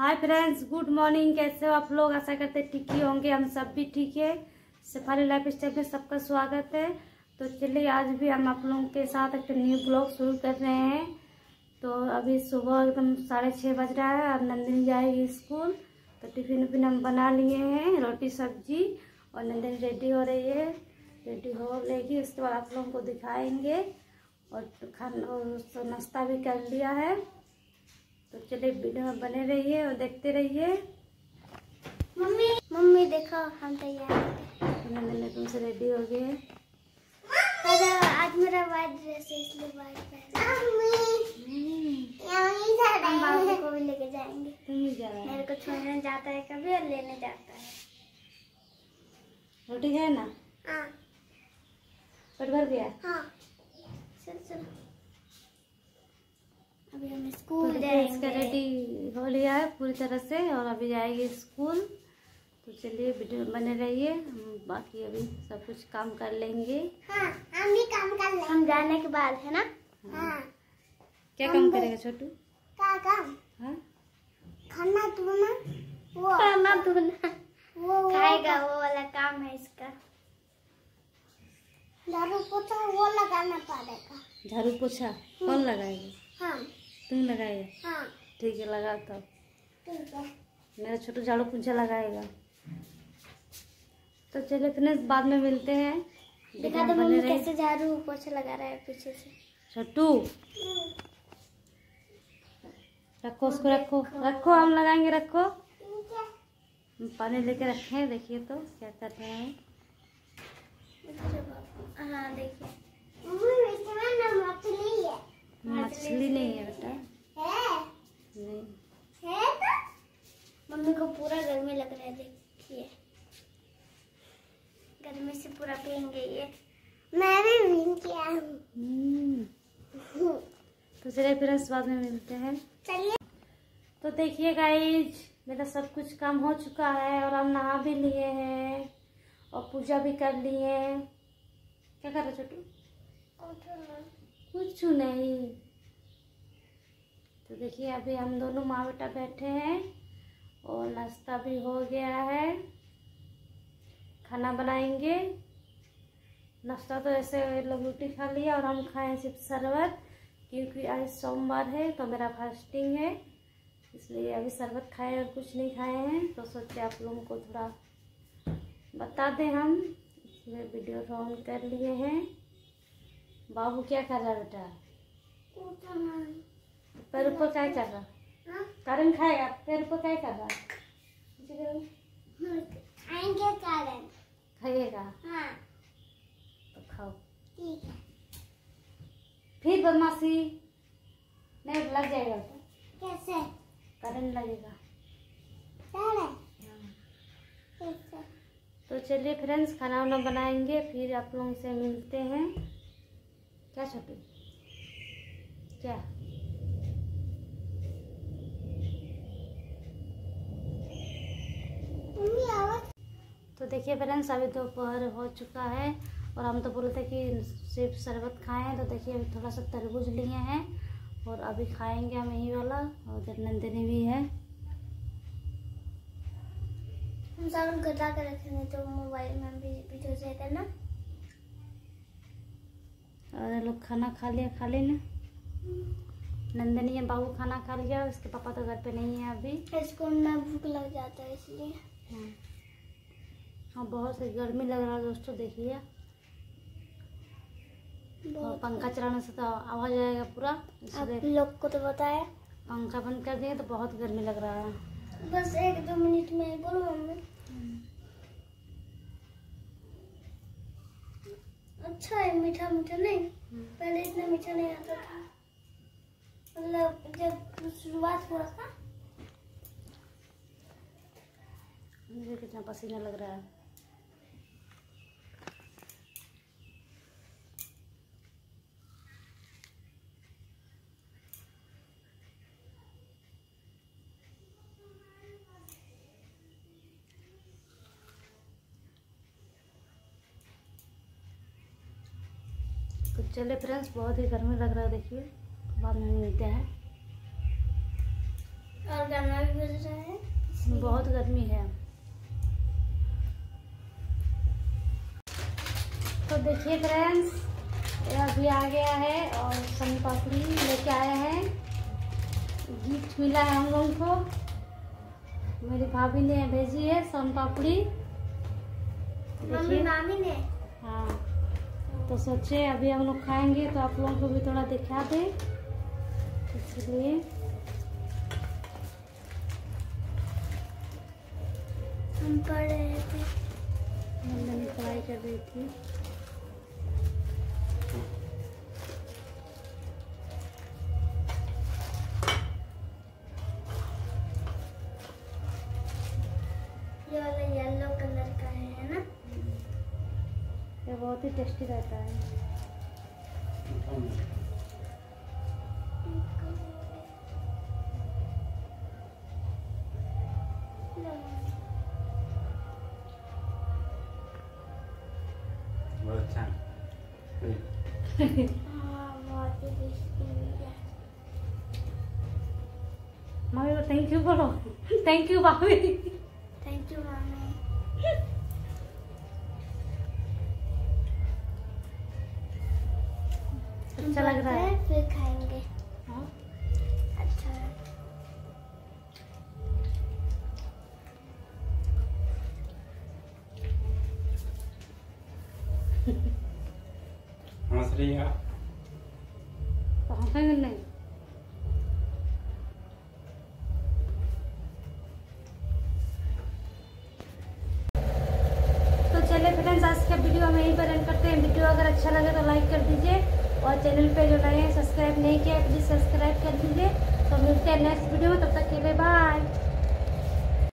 Hi friends, good morning. कैसे हो आप लोग? आशा करते ठीक ही होंगे। हम सब भी ठीक है। शेफाली लाइफ स्टाइल में सबका स्वागत है। तो चलिए आज भी हम आप लोगों के साथ एक न्यू ब्लॉग शुरू कर रहे हैं। तो अभी सुबह एकदम 6:30 बज रहा है और नंदिनी जाएगी स्कूल। तो टिफिन उफिन हम बना लिए हैं, रोटी सब्जी, और नंदिनी रेडी हो रही है। रेडी हो लेगी, उसके बाद आप लोगों को दिखाएंगे। और खाना और नाश्ता भी कर लिया है। तो चलिए वीडियो में बने रहिए और देखते रहिए। मम्मी देखो हम तैयार हैं। नंदिनी तुमसे रेडी हो गए। आज मेरा वाइट ड्रेस है इसलिए वाइट पहना। हम बाबू को भी लेके जाएंगे। तुम ही जा रहा है? मेरे को छोड़ने जाता है कभी और लेने जाता है। रोटी है ना? हाँ। पेट भर गया? हाँ। चल अभी हम स्कूल तो जाएंगे। इसका रेडी हो लिया है पूरी तरह से और अभी जाएगी स्कूल। तो चलिए वीडियो में बने रहिए। हम बाकी अभी सब कुछ काम कर लेंगे। हाँ, हम भी काम कर लेंगे। हम जाने के बाद है ना? हाँ। क्या काम करेगा छोटू? क्या काम? हाँ, खाना धोना। वो खाना धोना वो खाएगा, वो वाला काम है इसका। झाड़ू पोछा वो लगाना पड़ेगा। झाड़ू पोछा कौन लगाएगा? हाँ। तुम लगाएगा? हाँ। ठीक है, लगा। तो ठीक है। मेरा छोटू झाड़ू पोछा लगाएगा। तो चलिए इतने बाद में मिलते हैं। देखा तो मम्मी कैसे झाड़ू पोछा लगा रहा है पीछे से। छोटू रखो, उसको रखो रखो, हम लगाएंगे। रखो, हम पानी लेके रखे हैं। देखिए तो क्या कर रहे हैं। हाँ देखिए, मछली नहीं है बेटा, है नहीं है तो मम्मी को पूरा गर्मी लग रहा है। देखिए गर्मी से पूरा भीग गई है। मैं भी भीग गया हूँ। तो चलिए फिर इस बाद में मिलते हैं। चलिए। तो देखिए गाइज, मेरा सब कुछ काम हो चुका है और हम नहा भी लिए हैं और पूजा भी कर लिए हैं। क्या कर रहे छोटू? कुछ नहीं। तो देखिए अभी हम दोनों माँ बेटा बैठे हैं और नाश्ता भी हो गया है। खाना बनाएंगे। नाश्ता तो ऐसे लोग रोटी खा लिया और हम खाएं सिर्फ शरबत, क्योंकि आज सोमवार है तो मेरा फास्टिंग है, इसलिए अभी शरबत खाए और कुछ नहीं खाए हैं। तो सोचे आप लोगों को थोड़ा बता दें हम, इसलिए वीडियो ऑन कर लिए हैं। बाबू क्या कर रहा है बेटा? पैर ऊपर क्या कर रहा? कारण खाएगा? पैर ऊपर क्या कर रहा? खाएंगे कारण। खाइएगा? हाँ। तो खाओ। ठीक है। फिर बदमाशी नहीं, लग जाएगा तो। कैसे? करंट लगेगा। कैसे? तो चलिए फ्रेंड्स, खाना वाना बनाएंगे फिर आप लोगों से मिलते हैं। क्या छोटू? क्या? तो देखिए फ्रेंड्स, अभी दोपहर हो चुका है और हम तो बोलते कि सिर्फ शरबत खाएं। तो देखिए अभी थोड़ा सा तरबूज लिए हैं और अभी खाएंगे हम यही वाला। और उधर नंदिनी भी है। हम साउंड घटा कर रखेंगे तो मोबाइल में भी वीडियो जाएगा ना। और लोग खाना खा लिया, खा लेना। नंदिनी या बाबू खाना खा लिया, उसके पापा तो घर पे नहीं है अभी। स्कूल में भूख लग जाता है इसलिए। हाँ, बहुत सी गर्मी लग रहा है दोस्तों। देखिए और पंखा चलाने से तो आवाज आएगा पूरा, आप इसलिए लोग को तो बताया। पंखा बंद कर दिए तो बहुत गर्मी लग रहा है। बस 1-2 मिनट में बोलो मम्मी। अच्छा है, मीठा मीठा नहीं। पहले इतना मीठा नहीं आता था, मतलब जब शुरुआत हुआ था। मुझे कितना पसीना लग रहा है। तो चले फ्रेंड्स, बहुत ही गर्मी लग रहा है। देखिए बाद में मिलते हैं। और गाना भी बज रहा है। बहुत गर्मी है। तो देखिए फ्रेंड्स, ये अभी आ गया है और सोन पापड़ी लेके आए हैं। गिफ्ट मिला है हम लोगों को, मेरी भाभी ने भेजी है सोन पापड़ी। मम्मी मामी ने। हाँ, तो सोचे अभी हम लोग खाएंगे तो आप लोगों को भी थोड़ा दिखा दें, इसलिए हम पढ़ रहे थे। मैंने पढ़ाई कर रही थी। ये वाला येलो कलर का है ना? ये बहुत ही टेस्टी रहता है। बहुत अच्छा। हाँ, बहुत ही टेस्टी है। मम्मी को थैंक यू बोलो। थैंक यू भाभी। थैंक यू मामी। अच्छा लग रहा है। फिर खाएंगे। हाँ? अच्छा है। हंस रही है। तो हंसेंगे नहीं। तो चलिए फ्रेंड्स, आज का वीडियो हम यहीं पर एंड करते हैं। वीडियो अगर अच्छा लगे तो लाइक कर दीजिए और चैनल पे जो नए हैं सब्सक्राइब नहीं किया प्लीज सब्सक्राइब कर दीजिए। तो मिलते हैं नेक्स्ट वीडियो में, तब तक के लिए बाय।